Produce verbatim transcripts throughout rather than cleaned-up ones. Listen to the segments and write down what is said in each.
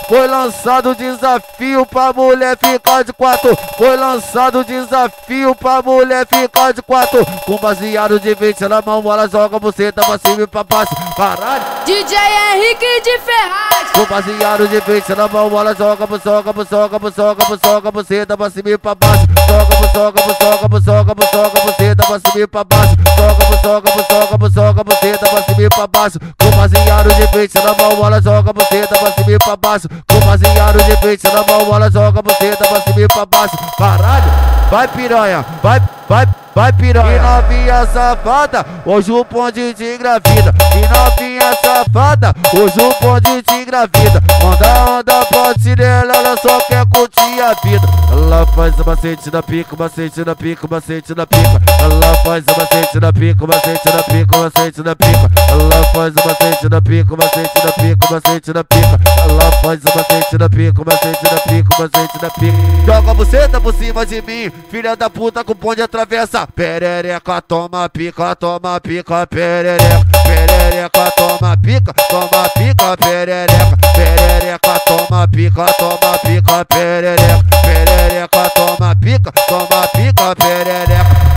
Foi lançado o desafio pra mulher ficar de quatro. Foi lançado o desafio pra mulher ficar de quatro. Com baseado de vinte na mão, ela joga você pra cima e pra baixo. Caralho. D J Henrique de Ferraz. Com baseado de vinte na mão, ela joga, joga, joga, joga, joga você pra cima e pra baixo. Joga, joga, joga, joga, joga você pra cima e pra baixo. Joga, joga, joga, joga você pra cima e pra baixo. Com baseado de vinte na mão, ela joga você pra cima e pra baixo. Com baseado de vinte na mão, ela joga você pra cima e pra baixo. Caralho, vai piranha, vai, vai, vai piranha. E novinha safada, hoje o bonde te engravida. E novinha safada, hoje o bonde te engravida. Onda, onda, pode nela, ela só quer curtir a vida. Ela faz o macete na pica, macete na pica, macete na pica. Ela faz o macete na pica, macete na pica, macete na pica. Ela faz o macete na pica, macete na pica, macete na pica. Ela faz o macete na pica, macete na pica, macete na pica. Joga a buceta por cima de mim, filha da puta com bonde atravessa. Perereca, toma pica, toma pica, perereca. Perereca, toma pica, toma pica, perereca. Perereca, toma pica, toma pica, perereca. Perereca, toma pica, toma pica, perereca.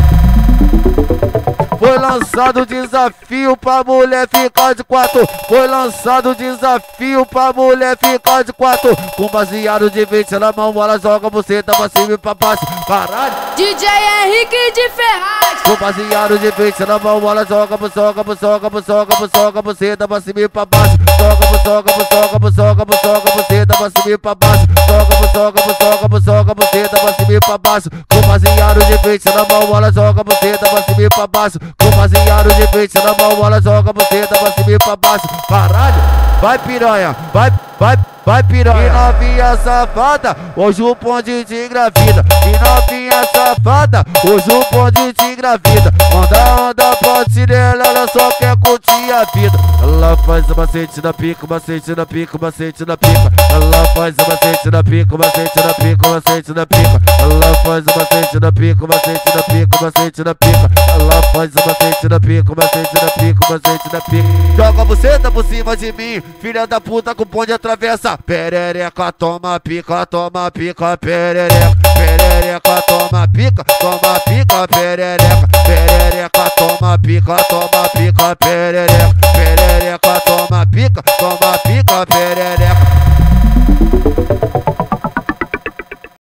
Foi lançado o desafio pra mulher ficar de quatro. Foi lançado o desafio pra mulher ficar de quatro. Com baseado de vinte na mão, ela joga você pra cima e pra baixo. Caralho. D J Henrique de Ferraz. Com baseado de vinte na mão, ela joga, joga, joga, joga, joga você pra cima e pra baixo. Joga, joga, joga, joga, joga você pra cima e pra baixo. Joga, joga, joga, joga você pra cima e pra baixo. Com baseado de vinte na mão, ela joga você pra cima e pra baixo. Com baseado de vinte na mão, ela joga você pra cima e pra baixo. Caralho, vai piranha, vai, vai, vai piranha. E novinha safada, hoje o bonde te engravida. E novinha safada, hoje o bonde te engravida. Onda, onda, pode nela, ela só quer curtir a vida. Ela faz o macete na pica, macete na pica, macete na pica. Ela faz o macete na pica, macete na pica, macete na pica. Ela faz o macete na pica, macete na pica, macete na pica. Ela faz o macete na pica, macete na pica, macete na pica. Joga a buceta por cima de mim, filha da puta com bonde atravessa. Perereca, toma pica, toma pica, perereca. Perereca, toma pica, toma pica, perereca. Perereca, toma pica, toma pica, perereca. Perereca, toma pica, toma pica, perereca.